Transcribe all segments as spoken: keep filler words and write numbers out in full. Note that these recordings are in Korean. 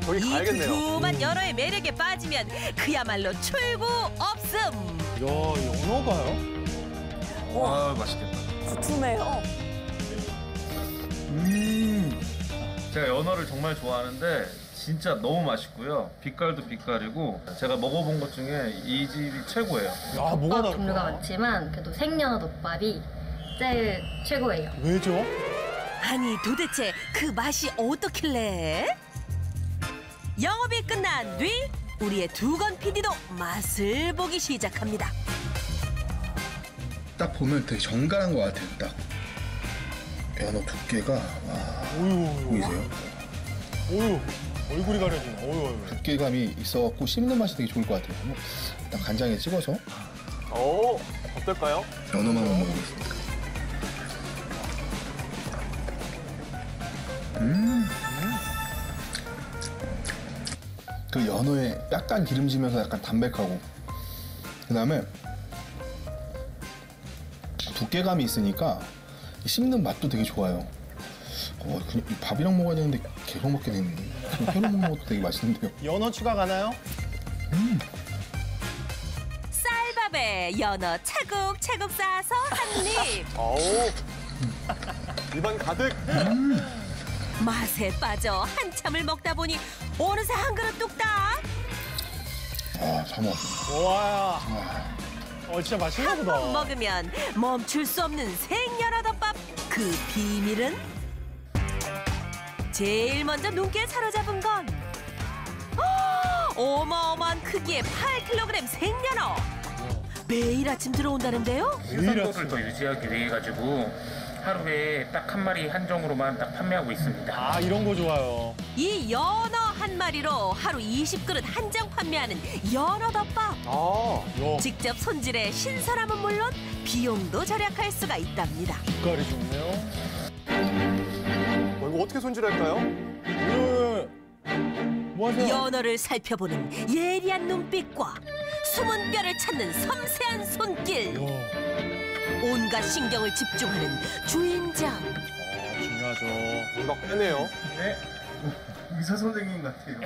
저기 이 가야겠네요. 두툼한 연어의 매력에 빠지면 그야말로 출구 없음. 야, 연어가요? 와, 맛있겠다. 두툼해요. 음. 제가 연어를 정말 좋아하는데 진짜 너무 맛있고요. 빛깔도 빛깔이고 제가 먹어본 것 중에 이 집이 최고예요. 야, 뭐가 덮밥 종류가 다를까? 많지만 그래도 생연어 덮밥이 제일 최고예요. 왜죠? 아니 도대체 그 맛이 어떻길래? 영업이 끝난 뒤 우리의 두건 피디도 맛을 보기 시작합니다. 딱 보면 되게 정갈한 것 같아요. 딱 연어 두께가 와, 오유, 보이세요? 오유, 얼굴이 가려지네. 오유, 오유. 두께감이 있어갖고 씹는 맛이 되게 좋을 것 같아요. 뭐, 일단 간장에 찍어서 오, 어떨까요? 연어만 먹어보겠습니다. 음. 그 연어에 약간 기름지면서 약간 담백하고 그다음에 두께감이 있으니까 씹는 맛도 되게 좋아요. 어, 그냥 밥이랑 먹어야 되는데 계속 먹게 되는데 회로 먹는 것도 되게 맛있는데요. 연어 추가 가나요? 음. 쌀밥에 연어 차곡차곡 싸서 한 입. 어우, 입안 가득. 맛에 빠져 한참을 먹다 보니 어느새 한 그릇 뚝딱. 아, 잘 먹었습니다. 와, 어, 진짜 맛있나 한 보다. 번 먹으면 멈출 수 없는 생연어덮밥. 그 비밀은 제일 먼저 눈길 사로잡은 건 어, 어마어마한 크기의 팔 킬로그램 생연어. 매일 아침 들어온다는데요? 신선도를 더 유지하기 위해 가지고 하루에 딱 한 마리 한정으로만 딱 판매하고 있습니다. 아, 이런 거 좋아요. 이 연어 한 마리로 하루 이십 그릇 한정 판매하는 연어덮밥. 아, 야, 직접 손질해 신선함은 물론 비용도 절약할 수가 있답니다. 빛깔이 좋네요. 어, 이거 어떻게 손질할까요? 예. 뭐 하세요? 연어를 살펴보는 예리한 눈빛과 숨은 뼈를 찾는 섬세한 손길. 야, 온갖 신경을 집중하는 주인장. 아, 중요하죠. 뭔가 빼네요. 네. 의사 선생님 같아요.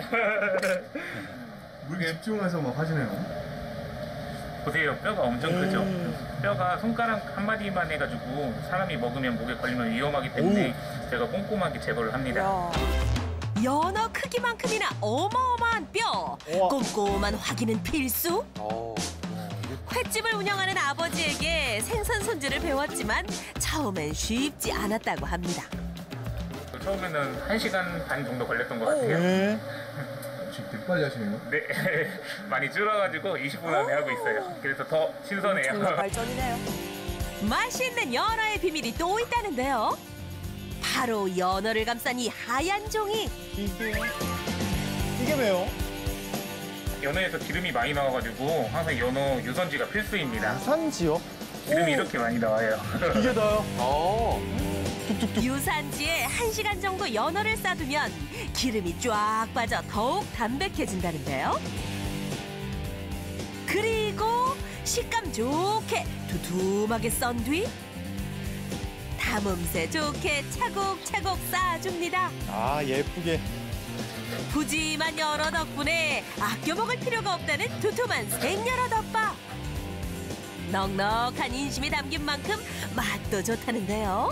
왜 이렇게 집중해서 막 하시네요? 보세요, 뼈가 엄청 크죠? 뼈가 손가락 한 마디만 해가지고 사람이 먹으면 목에 걸리면 위험하기 때문에 제가 꼼꼼하게 제거를 합니다. 야. 연어 크기만큼이나 어마어마한 뼈. 우와. 꼼꼼한 확인은 필수. 어, 횟집을 운영하는 아버지에게 생선 손질을 배웠지만 처음엔 쉽지 않았다고 합니다. 처음에는 한 시간 반 정도 걸렸던 것 같아요. 네. 지금 되게 빨리 하시네요. 네, 많이 줄어가지고 이십 분 안에 하고 있어요. 그래서 더 신선해요. 정말 발전이네요. 맛있는 연어의 비밀이 또 있다는데요. 바로 연어를 감싼 이 하얀 종이. 이게, 이게 왜요? 연어에서 기름이 많이 나와가지고 항상 연어 유선지가 필수입니다. 산지요? 기름이 이렇게 많이 나와요. 이게 다요? 어. 유산지에 한 시간 정도 연어를 싸두면 기름이 쫙 빠져 더욱 담백해진다는데요. 그리고 식감 좋게 두툼하게 썬 뒤 담음새 좋게 차곡차곡 쌓아줍니다. 아, 예쁘게. 푸짐한 연어 덕분에 아껴 먹을 필요가 없다는 두툼한 생연어 덮밥. 넉넉한 인심이 담긴 만큼 맛도 좋다는데요.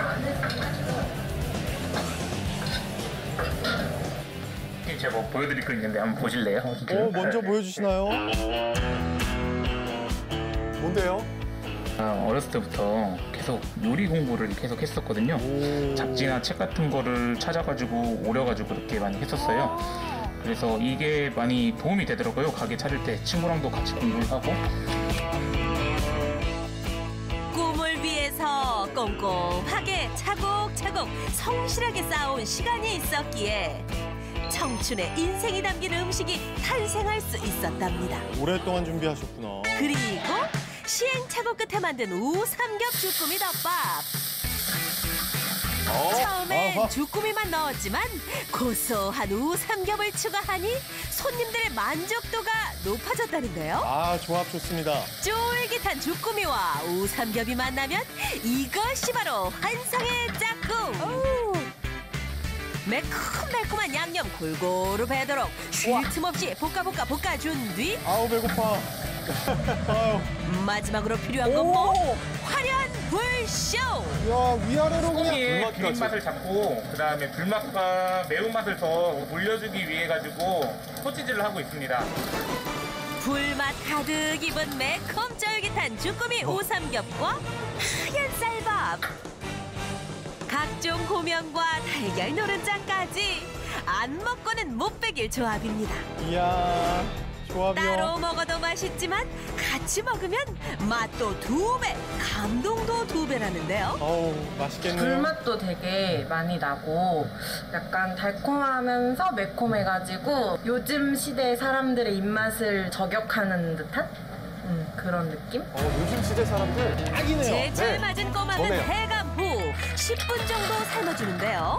제가 뭐 보여드릴 거 있는데 한번 보실래요? 어, 먼저 보여주시나요? 뭔데요? 아, 어렸을 때부터 계속 요리 공부를 계속 했었거든요. 잡지나 책 같은 거를 찾아가지고 오려가지고 그렇게 많이 했었어요. 그래서 이게 많이 도움이 되더라고요. 가게 차릴 때 친구랑도 같이 공부를 하고. 꿈을 위해서 꼼꼼하게 차곡차곡 성실하게 쌓아온 시간이 있었기에 청춘의 인생이 담긴 음식이 탄생할 수 있었답니다. 오랫동안 준비하셨구나. 그리고 시행착오 끝에 만든 우삼겹 주꾸미 덮밥. 처음엔 아하. 주꾸미만 넣었지만 고소한 우삼겹을 추가하니 손님들의 만족도가 높아졌다는데요. 아, 조합 좋습니다. 쫄깃한 주꾸미와 우삼겹이 만나면 이것이 바로 환상의 짝꿍. 매콤달콤한 양념 골고루 배도록 쉴 틈 없이 볶아 볶아 볶아준 뒤 아우, 배고파. 아유. 마지막으로 필요한 건 뭐? 화려한 불쇼! 야, 위아래로 그냥. 콩이의 불맛까지. 비린 맛을 잡고 그 다음에 불맛과 매운맛을 더 올려주기 위해 가지고 소치질을 하고 있습니다. 불맛 가득 입은 매콤 쫄깃한 주꾸미 오삼겹과 하얀 쌀밥 각종 고명과 달걀 노른자까지 안 먹고는 못 빼길 조합입니다. 이야, 조합이요. 따로 먹어도 맛있지만 같이 먹으면 맛도 두 배, 감동도 두 배라는데요. 어우, 맛있겠네요. 불맛도 되게 많이 나고 약간 달콤하면서 매콤해가지고 요즘 시대 사람들의 입맛을 저격하는 듯한 음, 그런 느낌? 어, 요즘 시대 사람들 딱이네요. 제철 네. 맞은 꼬막은 좋네요. 해감 후 십 분 정도 삶아주는데요.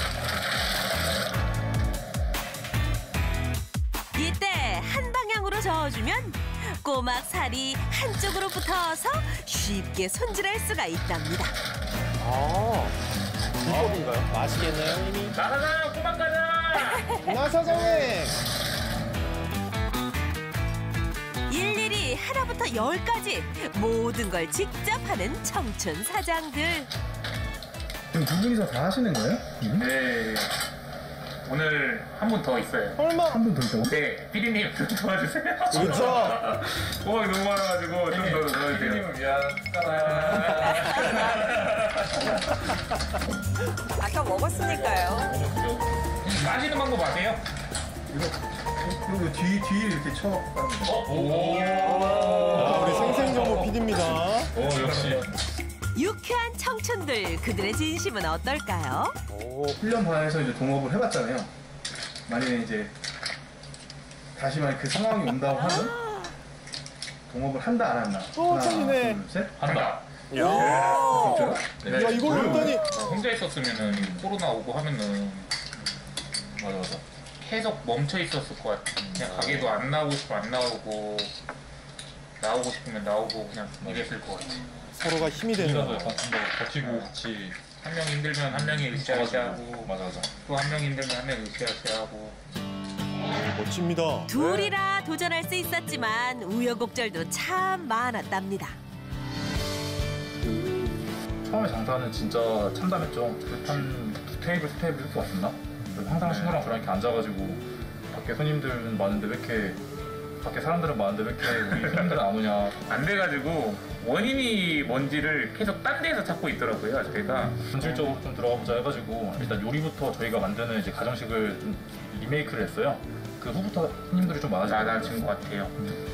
이때 한 방향으로 저어주면 꼬막 살이 한쪽으로 붙어서 쉽게 손질할 수가 있답니다. 아, 비법인가요? 맛있겠네요, 형님이. 나가자 꼬막 가자. 나 사장님. 일일이 하나부터 열까지 모든 걸 직접 하는 청춘 사장들. 지금 두 분이서 다 하시는 거예요? 네. 오늘 한 분 더 있어요. 설마. 한 분 더 있다고? 네, 피디님 좀 도와주세요. 그렇죠. 꼬막이 너무 많아가지고 좀 더 도와주세요. 피디님을 위한 아까 먹었으니까요. 까지는 방법 아세요? 그리고 뒤, 뒤에 이렇게 쳐. 오. 아, 우리 생생정보 피디입니다. 오, 역시. 유쾌한 청춘들 그들의 진심은 어떨까요? 오, 훈련 반에서 이제 동업을 해봤잖아요. 만약에 이제 다시 만약 그 상황이 온다고 하면 동업을 한다 안 한다. 어, 하나, 짱이네. 둘, 셋. 한다. 야, 진짜요? 야, 이걸 했더니. 혼자 있었으면은 코로나 오고 하면은 맞아 맞아 계속 멈춰 있었을 것 같아. 그냥 가게도 안 나오고 싶으면 안 나오고 나오고 싶으면 나오고 그냥 이랬을 것 같아. 서로가 힘이 되는. 버티고 같이 한 명 힘들면 한 명이 으쌰으쌰하고 맞아 맞아 또 한 명 힘들면 한 명이 으쌰으쌰하고. 멋집니다. 둘이라 도전할 수 있었지만 우여곡절도 참 많았답니다. 처음에 장사는 진짜 참담했죠. 한 두 테이블, 세 테이블 이렇게 왔었나? 항상 친구랑 저랑 이렇게 앉아가지고 밖에 손님들은 많은데 왜 이렇게 밖에 사람들은 많은데 왜 이렇게 우리 손님들은 안 오냐. 안 돼가지고 원인이 뭔지를 계속 딴 데에서 찾고 있더라고요. 저희가 본질적으로 좀 들어가 보자 해가지고 일단 요리부터 저희가 만드는 이제 가정식을 좀 리메이크를 했어요. 그 후부터 손님들이 좀 많아지고 많아진 것 같아요.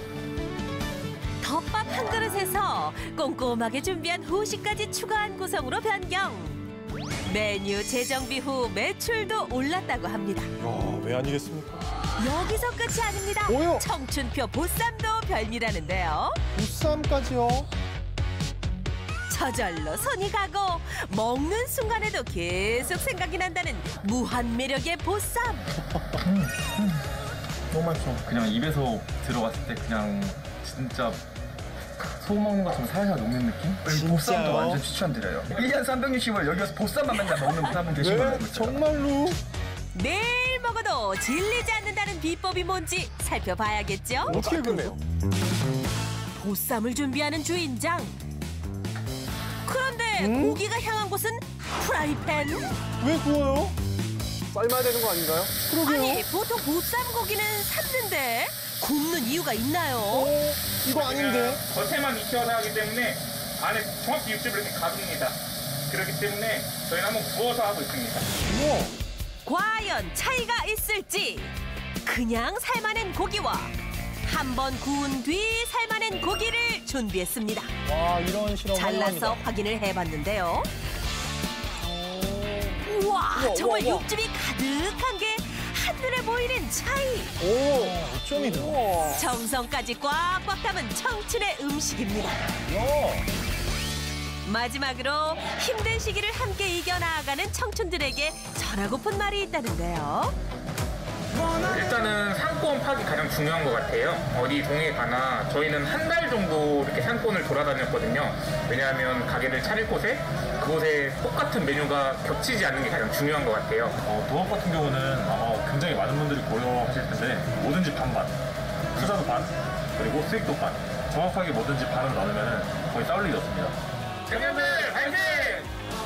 덮밥 한 그릇에서 꼼꼼하게 준비한 후식까지 추가한 구성으로 변경. 메뉴 재정비 후 매출도 올랐다고 합니다. 야, 왜 아니겠습니까? 여기서 끝이 아닙니다. 뭐요? 청춘표 보쌈도 별미라는데요. 보쌈까지요? 저절로 손이 가고 먹는 순간에도 계속 생각이 난다는 무한 매력의 보쌈. 너무 맛있어. 그냥 입에서 들어갔을 때 그냥 진짜 소금 먹는 것처럼 살살 녹는 느낌? 진짜요? 완전 추천드려요. 일 년 삼백육십 일 여기 와서 보쌈만 맨날 먹는 분 한 분 계신 거 알고 네, 있어요. 정말로. 매일 먹어도 질리지 않는다는 비법이 뭔지 살펴봐야겠죠? 어떻게 그래요? 보쌈을 준비하는 주인장. 그런데 음? 고기가 향한 곳은 프라이팬? 왜 구워요? 삶아야 되는 거 아닌가요? 그러게요. 아니 보통 보쌈 고기는 삶는데 굽는 이유가 있나요? 어, 이거 아닌데. 겉에만 익혀서 하기 때문에 안에 정확히 육즙을 이렇게 가둡니다. 그렇기 때문에 저희는 한번 구워서 하고 있습니다. 우와. 과연 차이가 있을지 그냥 삶아낸 고기와 한 번 구운 뒤 삶아낸 고기를 준비했습니다. 와, 이런 실험 잘라서 환영합니다. 확인을 해봤는데요. 우와, 우와, 정말 우와, 우와. 육즙이 가득한 게 한눈에 보이는 차이. 오, 어쩜이다. 정성까지 꽉꽉 담은 청춘의 음식입니다. 마지막으로 힘든 시기를 함께 이겨나가는 청춘들에게 전하고픈 말이 있다는데요. 일단은 상권 파악이 가장 중요한 것 같아요. 어디 동에 가나 저희는 한 달 정도 이렇게 상권을 돌아다녔거든요. 왜냐하면 가게를 차릴 곳에 그곳에 똑같은 메뉴가 겹치지 않는 게 가장 중요한 것 같아요. 어, 도합 같은 경우는 아마 굉장히 많은 분들이 고려하실 텐데 뭐든지 반반, 투자도 반, 그리고 수익도 반. 정확하게 뭐든지 반으로 나누면 거의 싸울 일이 없습니다. 대표님들 화이팅!